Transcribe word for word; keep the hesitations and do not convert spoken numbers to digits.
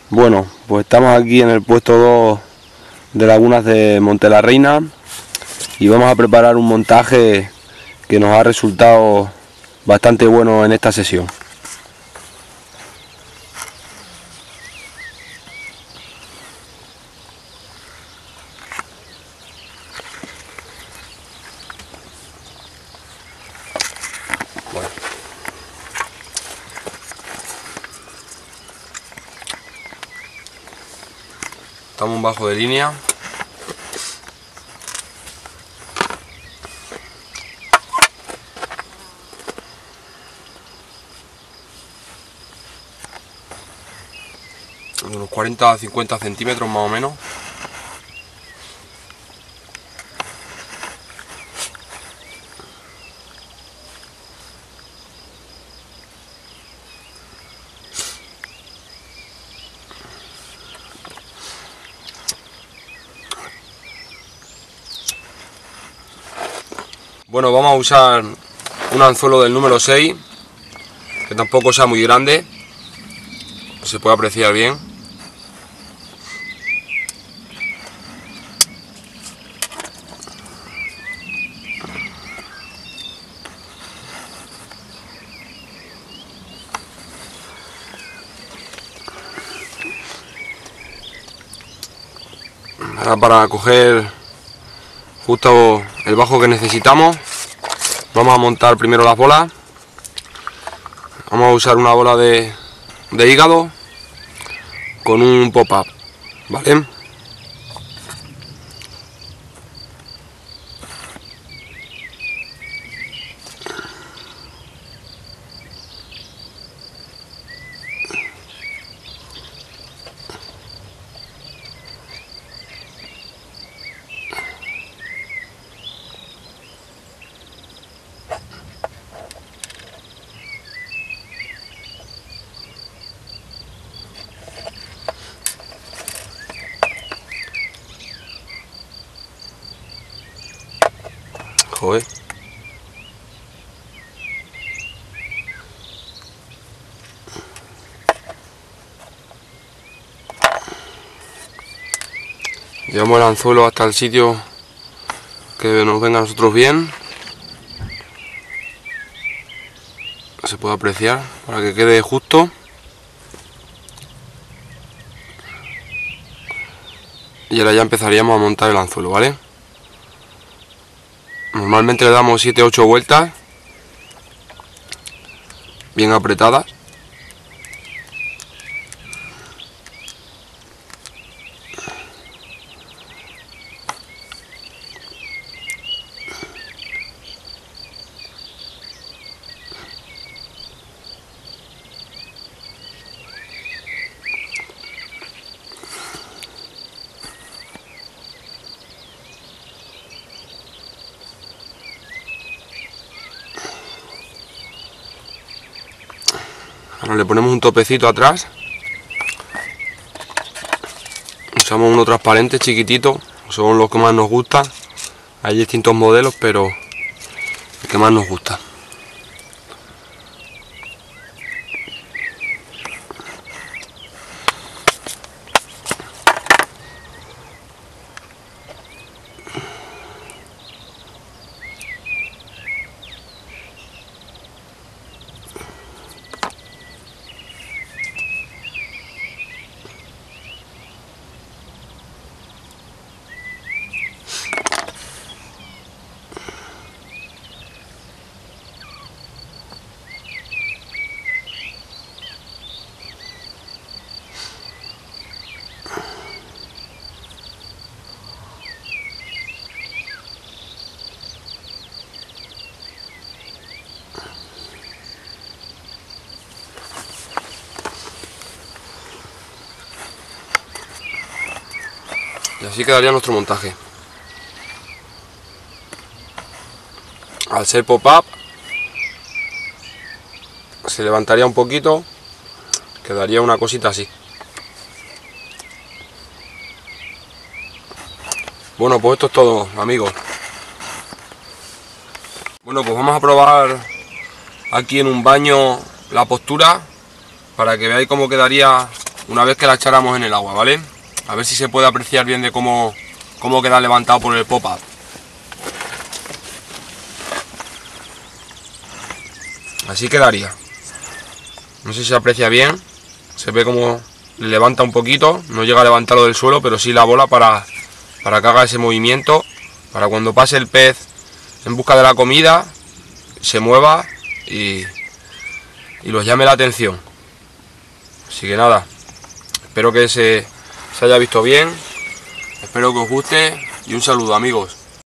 Bueno, pues estamos aquí en el puesto dos de Lagunas de Monte la Reina y vamos a preparar un montaje que nos ha resultado bastante bueno en esta sesión. Bueno. Estamos bajo de línea. Unos cuarenta a cincuenta centímetros más o menos. Bueno, vamos a usar un anzuelo del número seis, que tampoco sea muy grande, se puede apreciar bien. Ahora, para coger justo el bajo que necesitamos, vamos a montar primero las bolas. Vamos a usar una bola de, de hígado con un pop-up, ¿vale? Joder. Llevamos el anzuelo hasta el sitio que nos venga a nosotros bien. Se puede apreciar para que quede justo. Y ahora ya empezaríamos a montar el anzuelo, ¿vale? Normalmente le damos siete a ocho vueltas, bien apretadas. Ahora le ponemos un topecito atrás. Usamos uno transparente chiquitito, son los que más nos gustan. Hay distintos modelos, pero el que más nos gusta. Y así quedaría nuestro montaje. Al ser pop-up se levantaría un poquito, quedaría una cosita así. Bueno, pues esto es todo, amigos. Bueno, pues vamos a probar aquí en un baño la postura para que veáis cómo quedaría una vez que la echáramos en el agua, ¿vale? A ver si se puede apreciar bien de cómo, cómo queda levantado por el pop-up. Así quedaría. No sé si se aprecia bien. Se ve como le levanta un poquito. No llega a levantarlo del suelo, pero sí la bola para, para que haga ese movimiento. Para cuando pase el pez en busca de la comida, se mueva y, y los llame la atención. Así que nada, espero que se, se haya visto bien. Espero que os guste y un saludo, amigos.